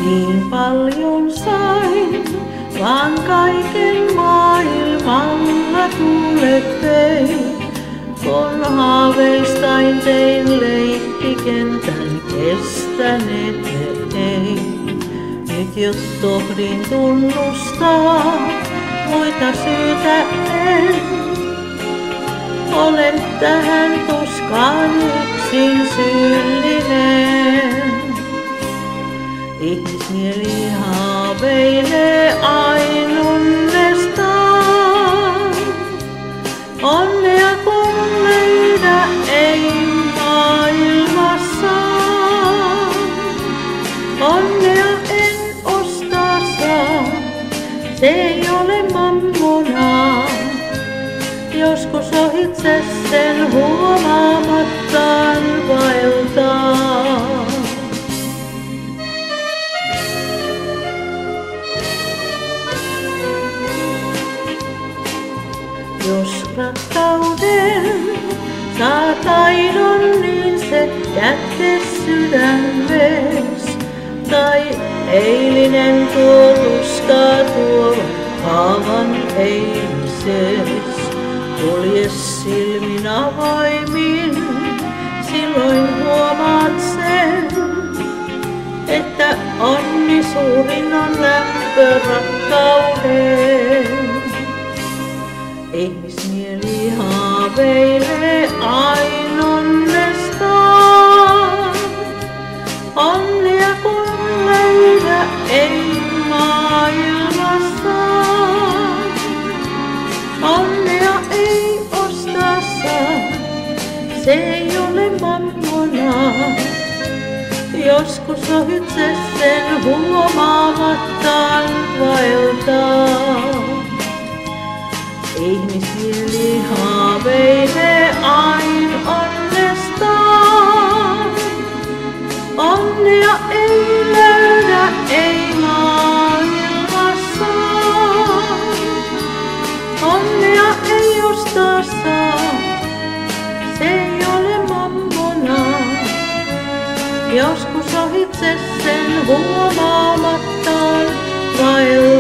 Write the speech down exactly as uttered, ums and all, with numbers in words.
Niin paljon sain, vaan kaiken maailmalla tuulet vein. Kun haaveistain tein leikkikentän, kestäneet ne ei. Nyt jos tohdin tunnustaa, muita syytä en. Olen tähän tuskaan yksin syyllinen. Ihmismieli haaveilee aina onnestaan. Onnea kun löydä ei maailmassaan. Onnea en osta saa, se ei ole mammonaa. Joskus ohitse sen huomaamattaan vaeltaa. Jos rakkauden saa taidon, niin se jätke sydämes. Tai eilinen tuo tuskaa tuo haavan eilises. Kulje silmin avoimin, silloin huomaat sen, että onni suurin on lämpö rakkauden. Ihmismieli haaveilee aina onnestaan. Onnea kun löydä ei maailmassaan. Onnea ei osta saa, se ei ole mammonaa. Joskus ohitse sen huomaamattaan vaeltaa. Ihmismieli haaveilee aina onnestaan. Onnea ei löydä, ei maailmassaan. Onnea ei ostaa saa, se ei ole mammonaa. Joskus ohitse sen huomaamattaan vaeltaa.